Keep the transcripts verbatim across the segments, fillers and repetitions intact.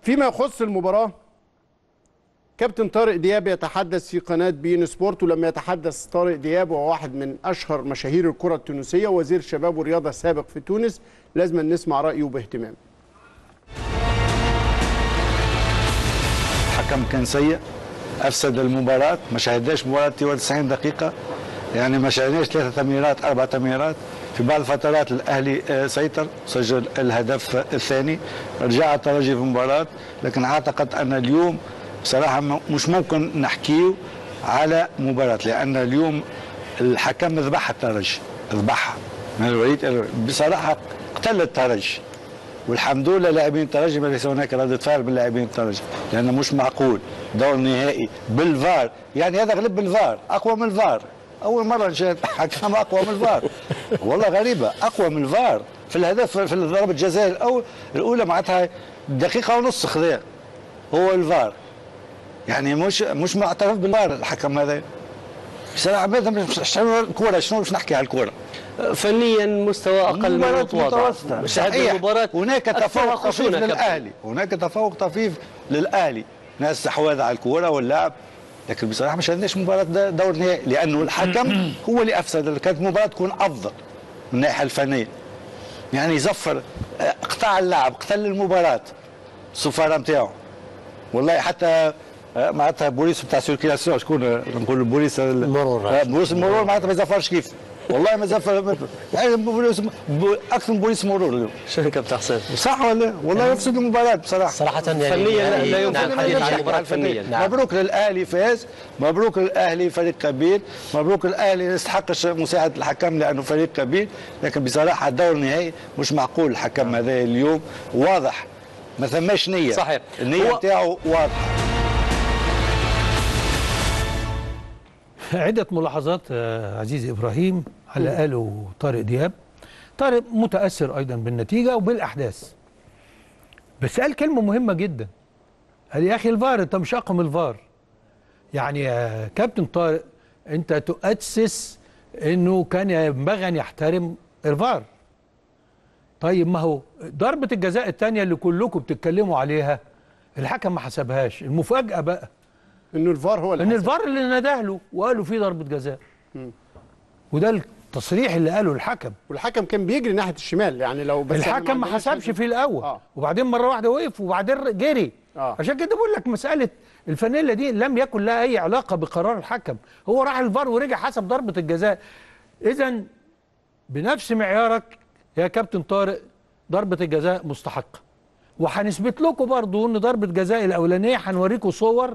فيما يخص المباراة، كابتن طارق دياب يتحدث في قناة بين سبورت، ولما يتحدث طارق دياب وهو واحد من أشهر مشاهير الكرة التونسية ووزير الشباب والرياضة السابق في تونس، لازم نسمع رأيه باهتمام. الحكم كان سيء، أفسد المباراة، ما شاهدناش مباراة تسعة وتسعين دقيقة، يعني ما شاهدناش ثلاثة تمريرات أربع تمريرات. في بعض الفترات الأهلي سيطر، سجل الهدف الثاني، رجع الترجي في المباراة، لكن أعتقد أن اليوم بصراحة مش ممكن نحكيه على مباراة، لأن اليوم الحكم ذبح الترجي، ذبحها من الوليد بصراحة، قتل الترجي. والحمد لله لاعبين الترجي ما ليس هناك ردة فعل من لاعبين الترجي، لأنه مش معقول دور نهائي بالفار، يعني هذا غلب بالفار، أقوى من الفار. أول مرة نشاهد حكم أقوى من الفار، والله غريبة، أقوى من الفار في الهدف، في ضربة الجزاء الأول الأولى معناتها دقيقة ونص خذها هو الفار، يعني مش مش معترف بالفار الحكم هذا. بصراحة ماذا مش الكورة، شنو باش نحكي على الكورة؟ فنيا مستوى اقل من المتواضع. صحيح، هناك تفوق طفيف للاهلي، هناك تفوق طفيف للاهلي، ناس استحواذ على الكوره واللعب، لكن بصراحه ما شاهدناش مباراه دور نهائي، لانه الحكم هو اللي افسد. كانت المباراه تكون افضل من الناحيه الفنيه، يعني زفر، قطع اللعب، قتل المباراه الصفاره نتاعو. والله حتى معناتها بوليس بتاع سيركيلاسيون، شكون نقول البوليس المرور، بوليس المرور معناتها ما يزفرش كيف، والله ما زفر، يعني اكثر من بوليس مرور. شنو كابتن حسين؟ صح ولا؟ والله يفسد المباراه بصراحه. صراحه يعني فنيا لا يمكن الحديث عن المباراه فنيا. نعم. مبروك للاهلي فاز، مبروك للاهلي فريق كبير، مبروك للاهلي يستحق مساعده الحكم لانه فريق كبير، لكن بصراحه الدور النهائي مش معقول. الحكم هذا اليوم واضح ما ثماش نيه. صحيح، النيه نتاعو واضحه. عدة ملاحظات عزيزي إبراهيم على قاله طارق دياب. طارق متأثر أيضا بالنتيجة وبالأحداث، بس قال كلمة مهمة جدا، قال يا أخي الفار، أنت مش أقوى من الفار. يعني يا كابتن طارق أنت تؤسس أنه كان ينبغي أن يحترم الفار. طيب ما هو ضربة الجزاء الثانية اللي كلكم بتتكلموا عليها الحكم ما حسبهاش. المفاجأة بقى انه الفار هو اللي ان الفار اللي نداه له وقال له في ضربه جزاء، وده التصريح اللي قاله الحكم، والحكم كان بيجري ناحيه الشمال، يعني لو بس الحكم ما حسبش في الاول. آه. وبعدين مره واحده وقف وبعدين جري. آه. عشان كده بقول لك مساله الفانيلا دي لم يكن لها اي علاقه بقرار الحكم، هو راح الفار ورجع حسب ضربه الجزاء. اذا بنفس معيارك يا كابتن طارق ضربه الجزاء مستحقه، وهنثبت لكم برضه ان ضربه الجزاء الاولانيه هنوريكم صور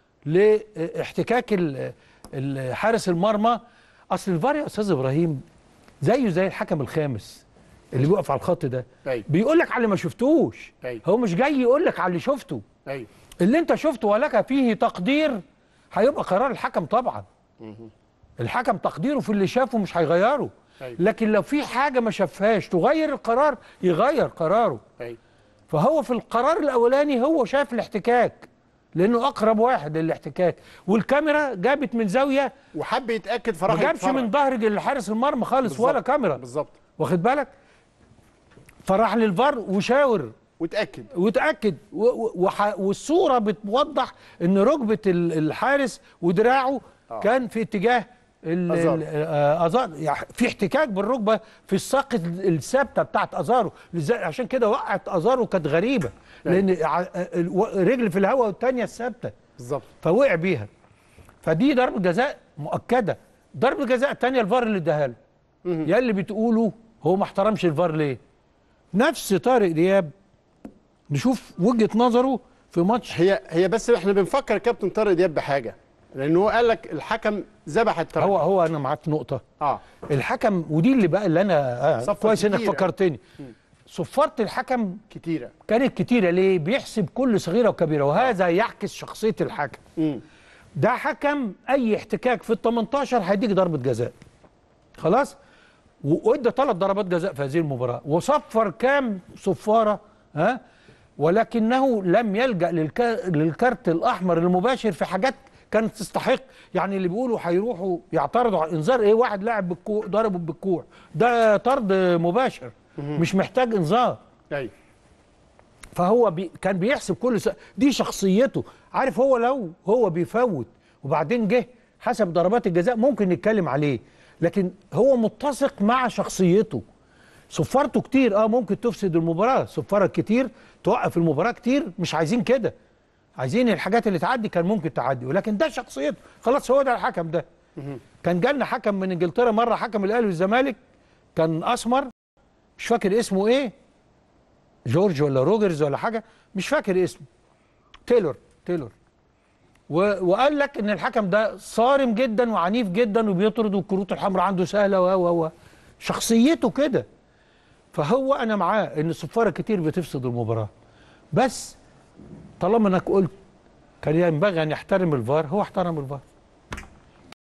لاحتكاك حارس المرمى. اصل الفار يا استاذ ابراهيم زيه زي الحكم الخامس اللي بيقف على الخط ده، بيقول لك على اللي ما شفتوش. أي. هو مش جاي يقول لك على اللي شفته. أي. اللي انت شفته ولك فيه تقدير هيبقى قرار الحكم طبعا. مه. الحكم تقديره في اللي شافه مش هيغيره. أي. لكن لو في حاجه ما شافهاش تغير القرار يغير قراره. أي. فهو في القرار الاولاني هو شاف الاحتكاك لانه اقرب واحد للاحتكاك، والكاميرا جابت من زاويه وحب يتاكد فراح ما جابش من ظهر الحارس المرمى خالص. بالزبط. ولا كاميرا بالظبط، واخد بالك؟ فراح للفار وشاور وتاكد وتاكد والصوره بتوضح ان ركبه الحارس ودراعه آه. كان في اتجاه ازار، يعني في احتكاك بالركبه في الساق الثابته بتاعت ازارو، عشان كده وقعت ازارو كانت غريبه لان رجل في الهواء والثانيه الثابته بالظبط، فوقع بيها. فدي ضربه جزاء مؤكده. ضربه الجزاء الثانيه الفار اللي اداها له. يا اللي بتقولوا هو ما احترمش الفار ليه؟ نفس طارق دياب نشوف وجهه نظره في ماتش. هي هي بس احنا بنفكر كابتن طارق دياب بحاجه، لانه هو قال لك الحكم ذبح الترجي. هو هو انا معاك نقطه. اه الحكم، ودي اللي بقى اللي انا آه كويس انك فكرتني. صفاره الحكم كتيره كانت كتيره ليه؟ بيحسب كل صغيره وكبيره، وهذا يعكس شخصيه الحكم. م. ده حكم اي احتكاك في ال تمنتاشر هيديك ضربه جزاء. خلاص؟ وادى ثلاث ضربات جزاء في هذه المباراه، وصفر كام صفاره ها؟ ولكنه لم يلجأ للك... للكارت الاحمر المباشر في حاجات كانت تستحق. يعني اللي بيقولوا هيروحوا يعترضوا على انذار ايه؟ واحد لاعب بالكوع ضربه بالكوع، ده طرد مباشر مش محتاج انذار. ايوه. فهو بي كان بيحسب كل س... دي شخصيته. عارف هو لو هو بيفوت وبعدين جه حسب ضربات الجزاء ممكن نتكلم عليه، لكن هو متسق مع شخصيته. صفارته كتير اه ممكن تفسد المباراه، صفارك كتير توقف المباراه كتير، مش عايزين كده، عايزين الحاجات اللي تعدي كان ممكن تعدي، ولكن ده شخصيته خلاص. هو ده الحكم ده. كان جالنا حكم من انجلترا مره، حكم الاهلي والزمالك، كان اسمر مش فاكر اسمه ايه، جورج ولا روجرز ولا حاجه مش فاكر اسمه، تايلور تايلور و... وقال لك ان الحكم ده صارم جدا وعنيف جدا وبيطرد والكروت الحمراء عنده سهله و و شخصيته كده. فهو انا معاه ان الصفاره كتير بتفسد المباراه، بس طالما انك قلت كان ينبغي ان يحترم الفار، هو احترم الفار.